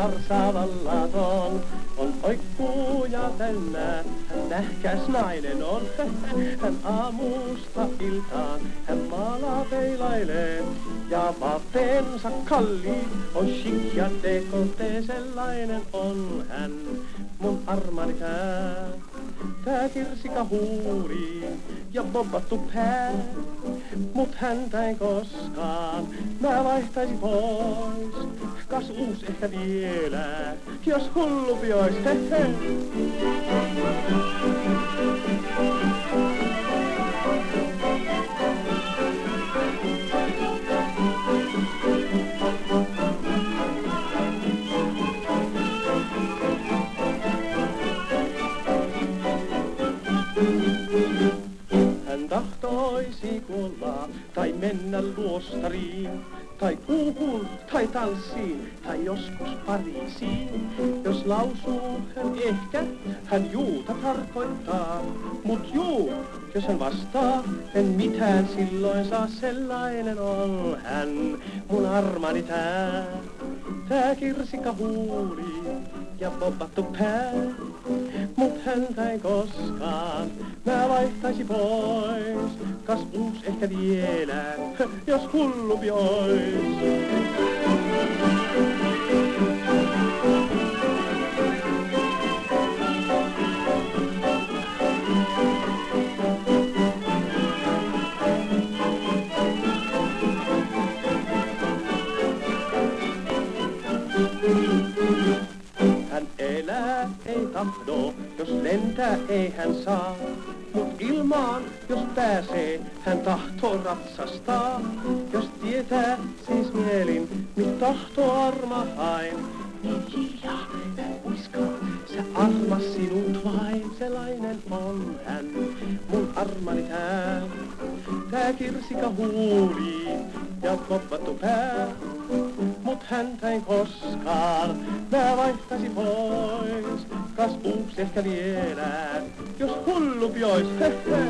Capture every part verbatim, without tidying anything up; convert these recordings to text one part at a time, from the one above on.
varsavallaton. On oikkuja täynnä, hän nähkäs nainen on. Hän aamusta iltaan, hän maalaa peilailee. Ja vaatteensa kalli on chic ja dekolte, sellainen on hän. Mun armani tää, tää kirsika huuri ja bobbattu pää. Mut häntä en koskaan mä vaihtaisin pois. Kas uus ehkä vielä, jos hullumpi ois, he he. Hän tahtoisi kuolla tai mennä luostariin, tai kuuhun, tai tanssiin, tai joskus Pariisiin. Jos lausuu hän ehkä, hän juuta tarkoittaa. Mut juu, jos hän vastaa, en mitään silloin saa, sellainen on hän. Mun armani tää, tää kirsikka huuli ja bobbattu pää. Mut häntä ei koskaan mä vaihtaisi pois. Kas uus ehkä vielä, jos hullumpi ois. Hän elää ei tahdo, jos lentää ei hän saa. Mut ilmaan, jos pääsee, hän tahtoo ratsastaa. Jos tietää siis mielin, mit tahtoo arma hain. Niin hiljaa, mä uiskaan, se arma sinut vain. Sellainen on hän, mun armani tää. Tää kirsika huuli ja bobbattu pää. Mut häntä ei koskaan mä vaihtaisin pois. Kas uusi ehkä vielä, jos hullumpi ois, he he.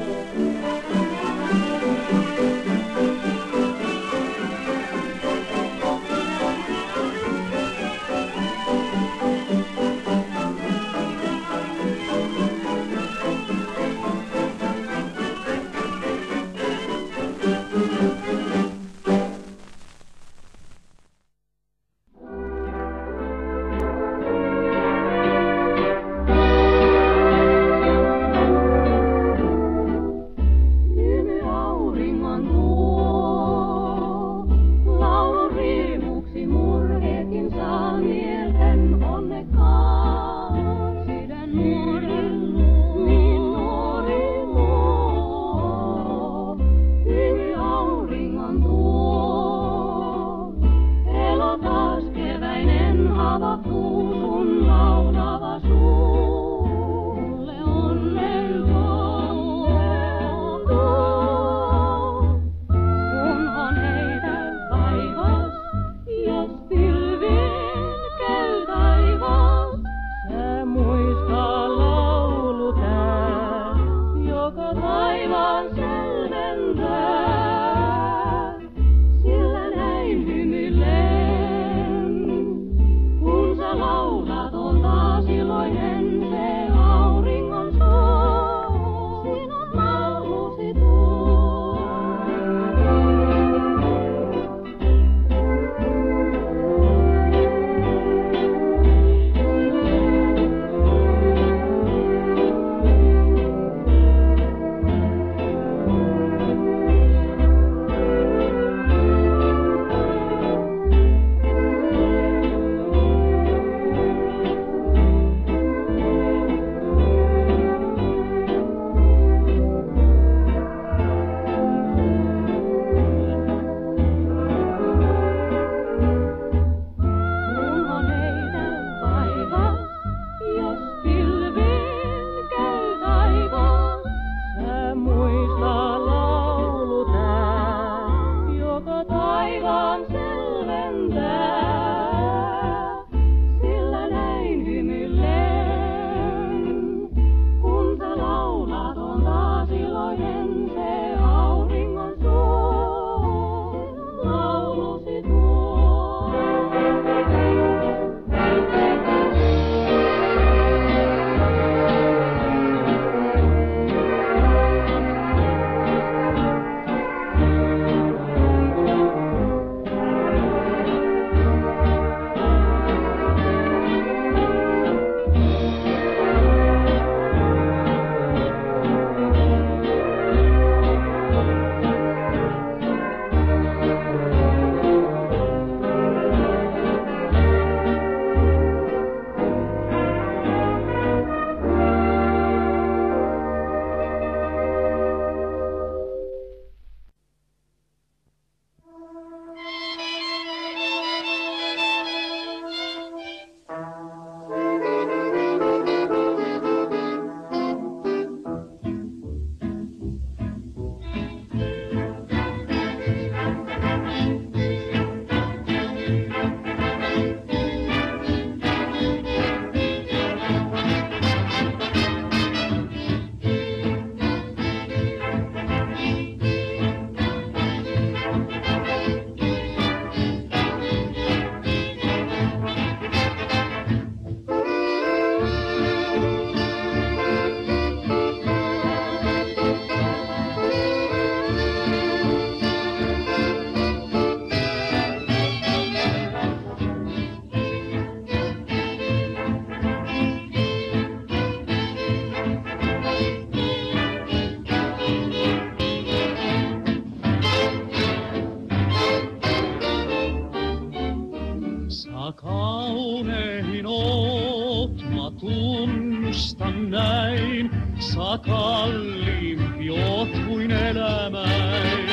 Sä kalliimpi oot kuin elämäin.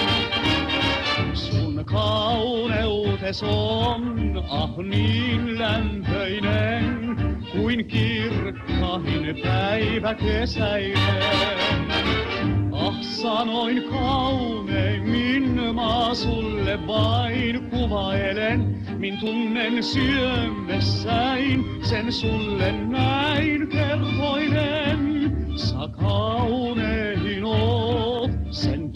Sun kauneutes on ah niin lämpöinen kuin kirkkain päivä kesäinen. Ah sanoin kauneimmin mä sulle vain kuvailen, min tunnen syömessäin, sen sulle näin kertoinen. Sä kaunein oot, sen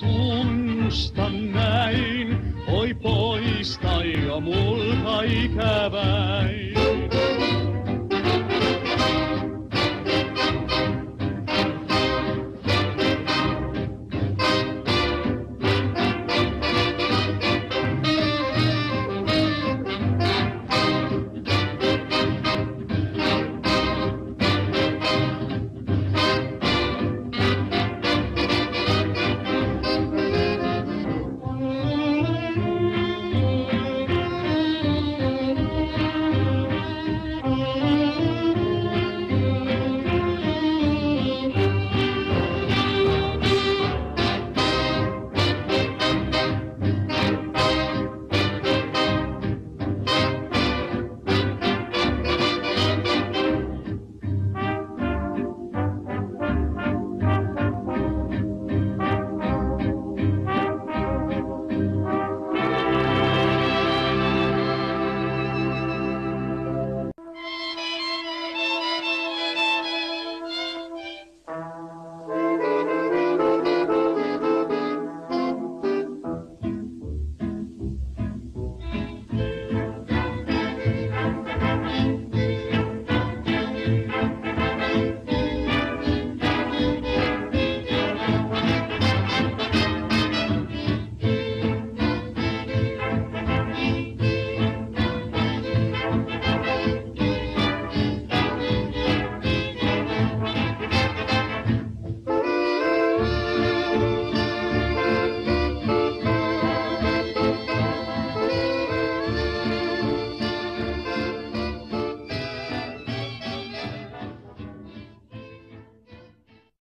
tunnustan näin, oi poista jo multa ikäväin.